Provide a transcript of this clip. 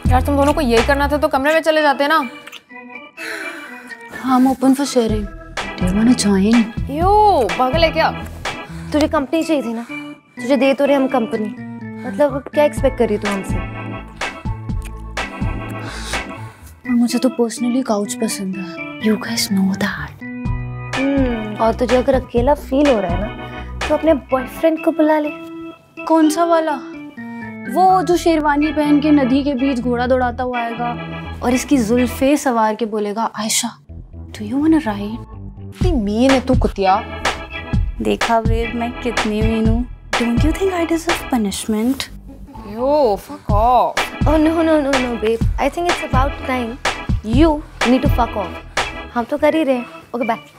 यार तुम दोनों को यही करना था तो कमरे में चले जाते ना। I'm open for sharing. Do you want to join? यो पागल है क्या? तुझे कंपनी चाहिए थी ना, तुझे दे तो रहे हम कंपनी। मतलब क्या एक्सपेक्ट कर रही तू हमसे? मुझे तो पर्सनली काउच पसंद है। You guys know that. और तुझे अगर अकेला फील हो रहा है ना तो अपने बॉयफ्रेंड को बुला ले। कौन सा वाला? वो जो शेरवानी पहन के नदी के बीच घोड़ा दौड़ाता हुआ आएगा और इसकी जुल्फे सवार के बोलेगा Ayesha do you want to ride? कितनी मीन है तू कुतिया। देखा बेब मैं कितनी मीन हूँ। Don't you think I deserve punishment? Yo fuck off. Oh no babe. I think it's about time you need to fuck off. हम तो कर ही रहे हैं। Okay bye.